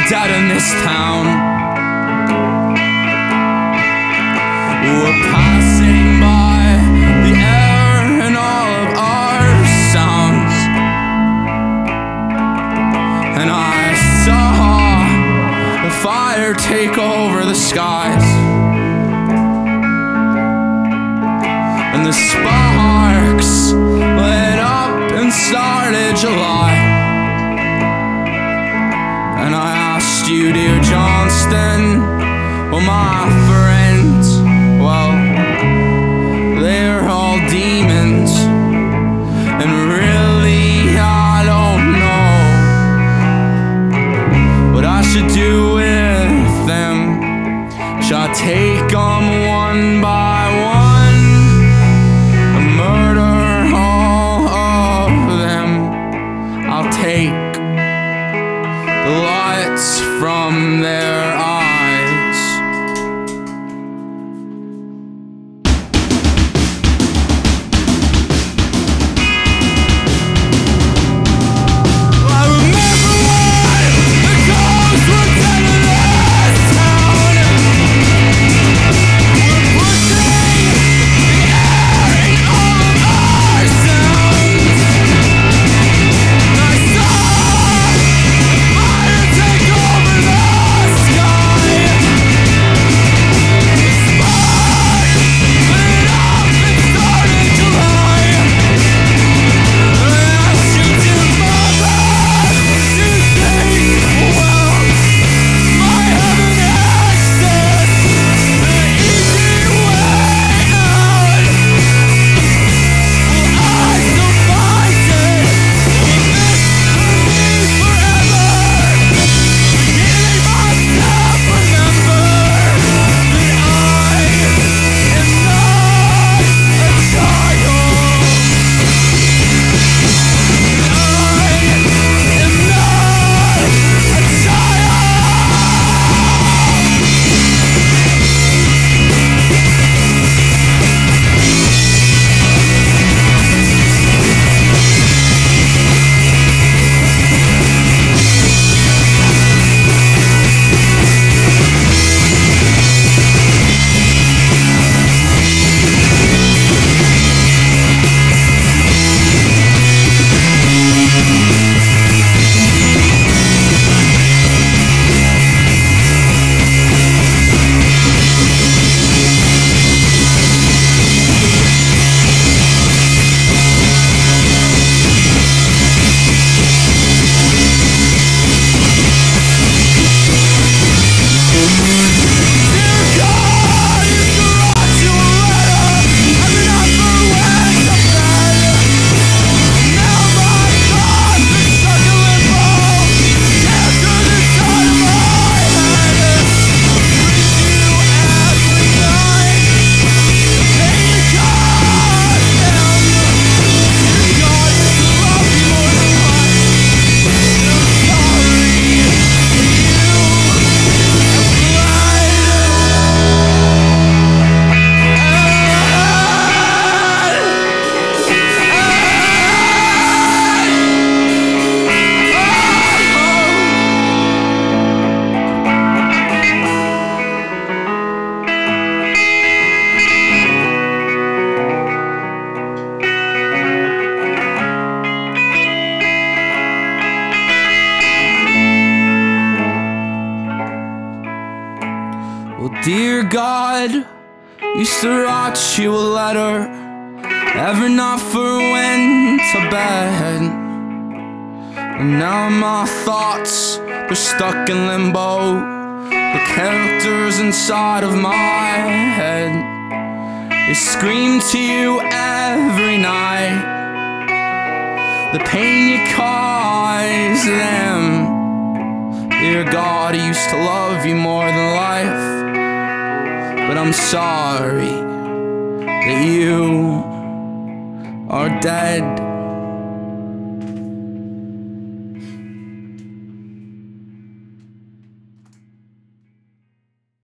dead in this town. We're passing by the air and all of our sounds, and I saw the fire take over the skies, and the sparks lit up and started July. And I asked you, dear Johnston, well, my friends, well, they're all demons, and really I don't know what I should do with them. Should I take them one by one and murder all of them? I'll take the lights from their eyes. I remember when the ghosts were dead in this town. We're pushing the air in all of our sounds, and I saw the fire take over the sky. The spark lit up and started July. And I asked you, dear mother, do you think, well, my heaven access the easy way out? Will I still find it? Will this be forever? Forgetting myself, remember that I am not a child. I am not a child. Well, dear God used to write you a letter every night for when to bed, and now my thoughts, they're stuck in limbo. The characters inside of my head, they scream to you every night, the pain you cause them. Dear God, I used to love you more than life, but I'm sorry that you are dead.